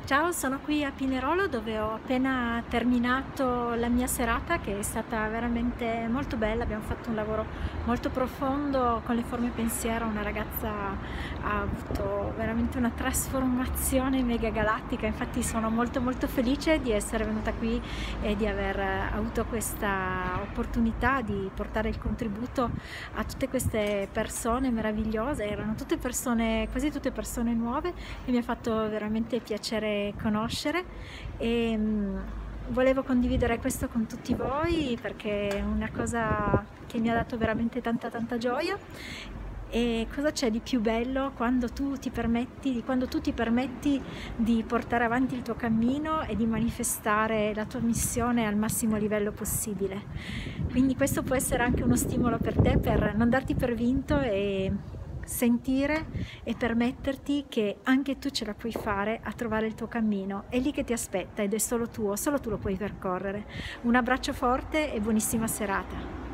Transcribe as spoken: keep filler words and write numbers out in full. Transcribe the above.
Ciao, sono qui a Pinerolo dove ho appena terminato la mia serata che è stata veramente molto bella. Abbiamo fatto un lavoro molto profondo con le forme pensiero. Una ragazza ha avuto veramente una trasformazione mega galattica, infatti sono molto molto felice di essere venuta qui e di aver avuto questa opportunità di portare il contributo a tutte queste persone meravigliose. Erano tutte persone, quasi tutte persone nuove, e mi ha fatto veramente piacere conoscere e mh, volevo condividere questo con tutti voi perché è una cosa che mi ha dato veramente tanta tanta gioia. E cosa c'è di più bello quando tu ti permetti, quando tu ti permetti di portare avanti il tuo cammino e di manifestare la tua missione al massimo livello possibile. Quindi questo può essere anche uno stimolo per te, per non darti per vinto e sentire e permetterti che anche tu ce la puoi fare a trovare il tuo cammino. È lì che ti aspetta ed è solo tuo, solo tu lo puoi percorrere. Un abbraccio forte e buonissima serata.